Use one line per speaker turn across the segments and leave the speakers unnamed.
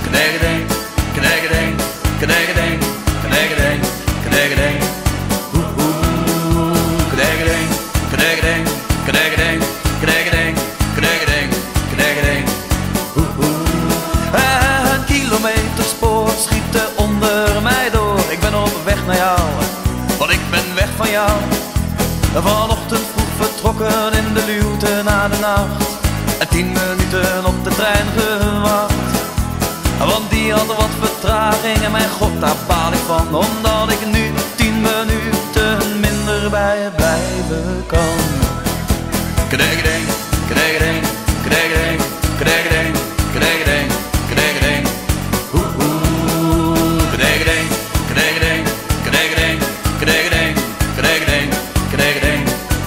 knegedeng, knegedeng, knegedeng, knegedeng, knegedeng. Knegedeng, knegedeng, knegedeng, knegedeng, knegedeng, knegedeng. Een kilometerspoor schiet onder mij door. Ik ben op weg naar jou, want ik ben weg van jou. Vanochtend vroeg vertrokken in de luwte na de nacht. En 10 minuten op de trein gewacht. Want die had wat vertraging en mijn god, daar baal ik van. Omdat ik nu 10 minuten minder bij je blijven kan. Knegedeng, knegedeng, knegedeng, knegedeng, knegedeng, knegedeng. Knegedeng, knegedeng, knegedeng, knegedeng, knegedeng, knegedeng.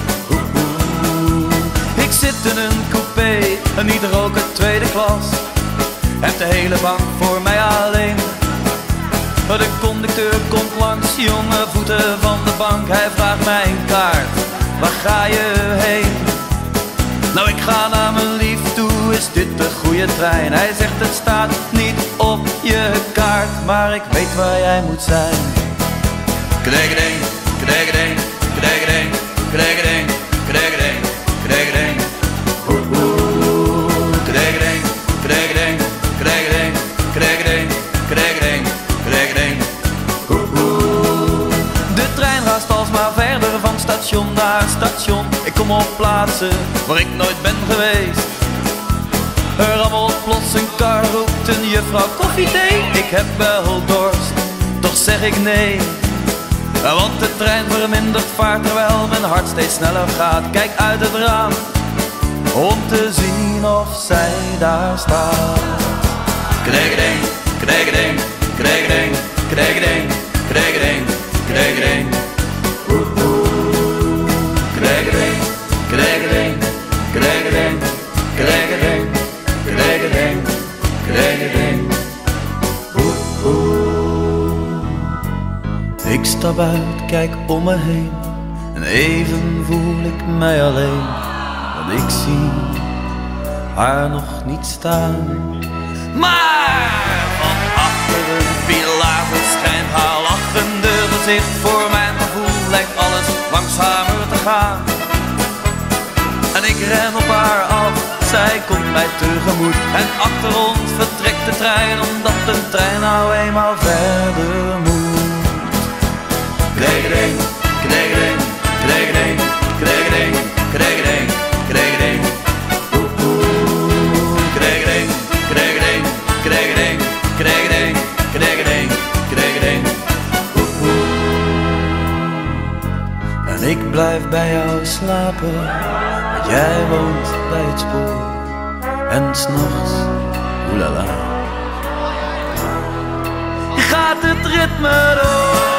Ik zit in een coupé, en niet roken tweede klas. Heb de hele bank voor mij alleen. De conducteur komt langs, jonge voeten van de bank. Hij vraagt mij een kaart, waar ga je heen? Nou, ik ga naar mijn lief toe, is dit de goede trein? Hij zegt het staat niet op je kaart, maar ik weet waar jij moet zijn. Knegedeng, knegedeng, knegedeng, knegedeng, knegedeng, knegedeng. Knegedeng, knegedeng, knegedeng, knegedeng, knegedeng, knegedeng. De trein raast alsmaar verder van station naar station. Ik kom op plaatsen waar ik nooit ben geweest. Er rammelt plots een kar, roept een juffrouw koffie, thee. Ik heb wel dorst, toch zeg ik nee. Want de trein vermindert vaart terwijl mijn hart steeds sneller gaat. Kijk uit het raam om te zien of zij daar staat. Knegedeng, knegedeng, knegedeng, knegedeng, knegedeng, knegedeng. Knegedeng, knegedeng, knegedeng, knegedeng, knegedeng, knegedeng. Ik stap uit, kijk om me heen en even voel ik mij alleen. Want ik zie haar nog niet staan. Maar van achter een pilaar verschijnt haar lachende gezicht. Voor mijn gevoel lijkt alles langzamer te gaan. En ik ren op haar af, zij komt mij tegemoet. En achter ons vertrekt de trein, omdat de trein nou eenmaal verder moet. Knegedeng, knegedeng, knegedeng, knegedeng, knegedeng, knegedeng. Knegedeng, knegedeng, knegedeng, knegedeng, knegedeng, knegedeng. En ik blijf bij jou slapen, want jij woont bij het spoor. En 's nachts, oelala, gaat het ritme door.